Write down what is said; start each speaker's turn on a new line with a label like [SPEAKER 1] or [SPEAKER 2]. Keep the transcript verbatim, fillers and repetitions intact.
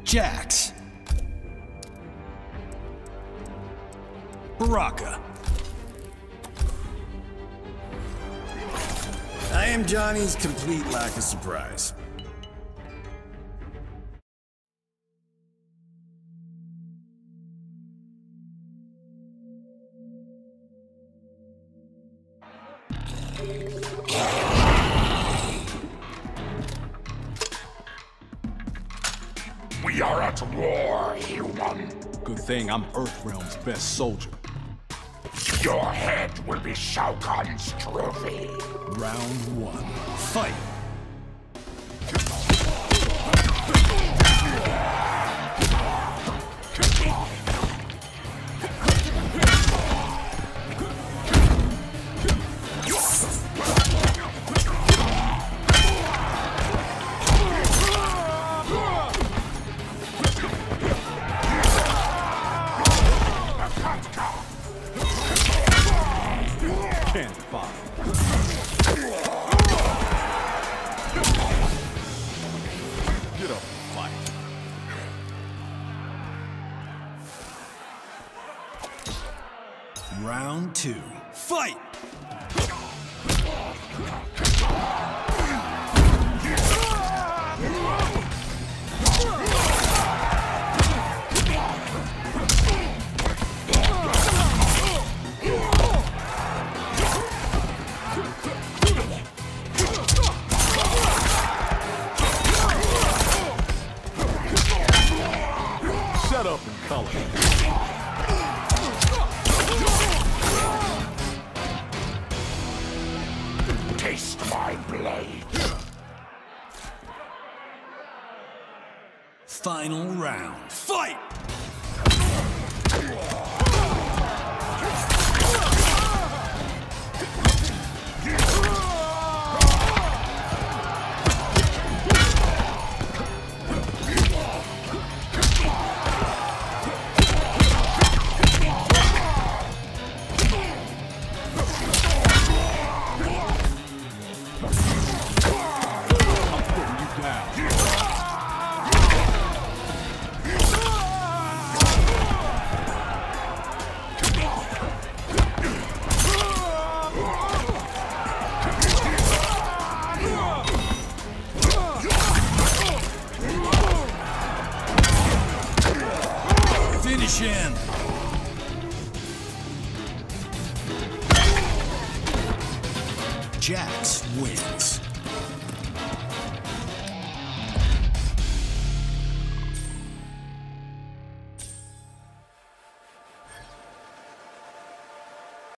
[SPEAKER 1] Jax. Baraka. I am Johnny's complete lack of surprise.
[SPEAKER 2] We are at war, human.
[SPEAKER 3] Good thing I'm Earthrealm's best soldier.
[SPEAKER 2] Your head will be Shao Kahn's trophy.
[SPEAKER 1] Round one. Fight!
[SPEAKER 3] Can't fight. Get up and fight.
[SPEAKER 1] Round two. Fight!
[SPEAKER 3] Shut up and color.
[SPEAKER 2] Taste my blade.
[SPEAKER 1] Final round. Fight! Finish him! Jax wins.